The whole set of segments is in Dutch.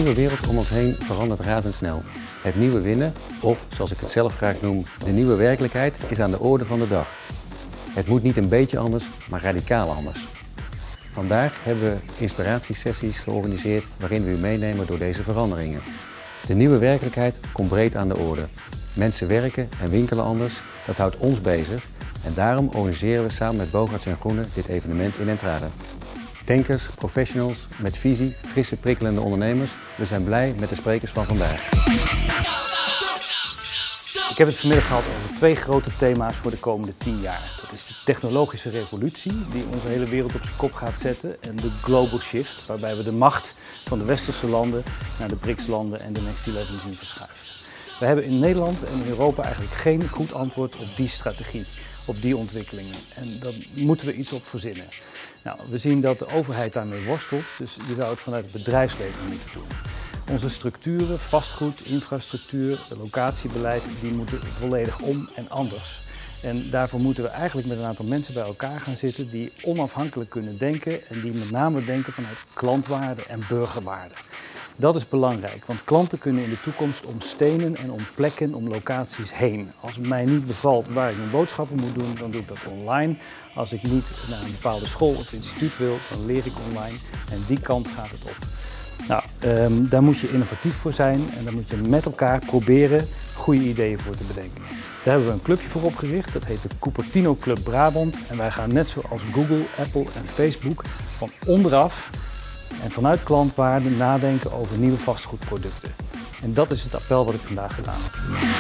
nieuwe wereld om ons heen verandert razendsnel. Het nieuwe winnen, of zoals ik het zelf graag noem, de nieuwe werkelijkheid, is aan de orde van de dag. Het moet niet een beetje anders, maar radicaal anders. Vandaag hebben we inspiratiesessies georganiseerd waarin we u meenemen door deze veranderingen. De nieuwe werkelijkheid komt breed aan de orde. Mensen werken en winkelen anders, dat houdt ons bezig en daarom organiseren we samen met Bogarts en Groene dit evenement in Entrade. Denkers, professionals, met visie, frisse, prikkelende ondernemers. We zijn blij met de sprekers van vandaag. Ik heb het vanmiddag gehad over twee grote thema's voor de komende 10 jaar. Dat is de technologische revolutie die onze hele wereld op zijn kop gaat zetten en de global shift, waarbij we de macht van de westerse landen naar de BRICS-landen en de Next 11 zien verschuiven. We hebben in Nederland en in Europa eigenlijk geen goed antwoord op die strategie, op die ontwikkelingen. En daar moeten we iets op verzinnen. Nou, we zien dat de overheid daarmee worstelt, dus je zou het vanuit het bedrijfsleven moeten doen. Onze structuren, vastgoed, infrastructuur, locatiebeleid, die moeten volledig om en anders. En daarvoor moeten we eigenlijk met een aantal mensen bij elkaar gaan zitten die onafhankelijk kunnen denken en die met name denken vanuit klantwaarde en burgerwaarde. Dat is belangrijk, want klanten kunnen in de toekomst om stenen en om plekken, om locaties heen. Als het mij niet bevalt waar ik mijn boodschappen moet doen, dan doe ik dat online. Als ik niet naar een bepaalde school of instituut wil, dan leer ik online en die kant gaat het op. Nou, daar moet je innovatief voor zijn en daar moet je met elkaar proberen goede ideeën voor te bedenken. Daar hebben we een clubje voor opgericht, dat heet de Cupertino Club Brabant. En wij gaan net zoals Google, Apple en Facebook van onderaf en vanuit klantwaarde nadenken over nieuwe vastgoedproducten. En dat is het appel wat ik vandaag gedaan heb.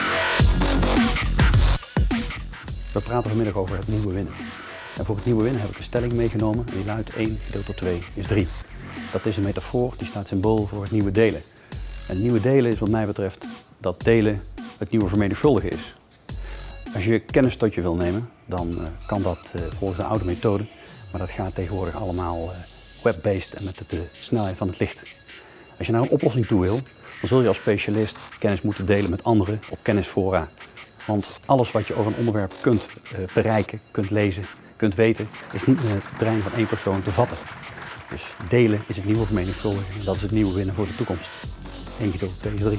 We praten vanmiddag over het nieuwe winnen. En voor het nieuwe winnen heb ik een stelling meegenomen en die luidt 1 gedeeld door 2 is 3. Dat is een metafoor, die staat symbool voor het nieuwe delen. En het nieuwe delen is wat mij betreft dat delen het nieuwe vermenigvuldigen is. Als je kennis tot je wil nemen, dan kan dat volgens de oude methode, maar dat gaat tegenwoordig allemaal web-based en met de snelheid van het licht. Als je naar een oplossing toe wil, dan zul je als specialist kennis moeten delen met anderen op kennisfora. Want alles wat je over een onderwerp kunt bereiken, kunt lezen, kunt weten, is niet met het brein van één persoon te vatten. Dus delen is het nieuwe vermenigvuldigen en dat is het nieuwe winnen voor de toekomst. 1 gedeeld door 2 is 3.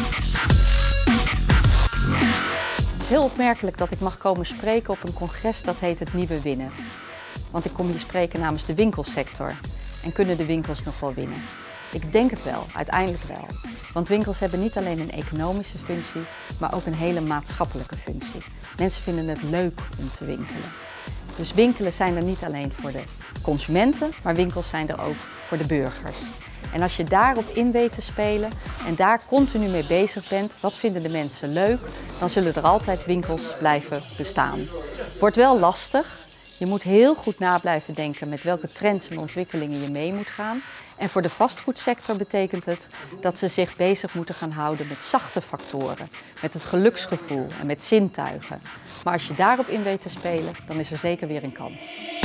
Het is heel opmerkelijk dat ik mag komen spreken op een congres dat heet het Nieuwe Winnen. Want ik kom hier spreken namens de winkelsector. En kunnen de winkels nog wel winnen? Ik denk het wel, uiteindelijk wel. Want winkels hebben niet alleen een economische functie, maar ook een hele maatschappelijke functie. Mensen vinden het leuk om te winkelen. Dus winkelen zijn er niet alleen voor de consumenten, maar winkels zijn er ook voor de burgers. En als je daarop in weet te spelen en daar continu mee bezig bent, wat vinden de mensen leuk, dan zullen er altijd winkels blijven bestaan. Wordt wel lastig. Je moet heel goed na blijven denken met welke trends en ontwikkelingen je mee moet gaan. En voor de vastgoedsector betekent het dat ze zich bezig moeten gaan houden met zachte factoren, met het geluksgevoel en met zintuigen. Maar als je daarop in weet te spelen, dan is er zeker weer een kans.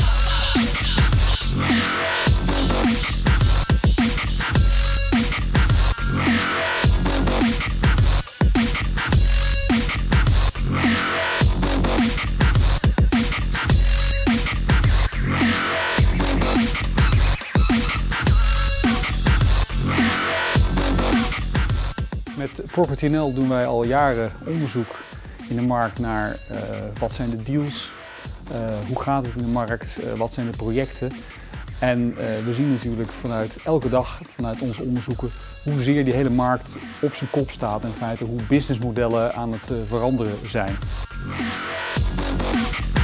Met Property.nl doen wij al jaren onderzoek in de markt naar wat zijn de deals, hoe gaat het in de markt, wat zijn de projecten. En we zien natuurlijk vanuit elke dag, vanuit onze onderzoeken, hoezeer die hele markt op zijn kop staat en in feite hoe businessmodellen aan het veranderen zijn.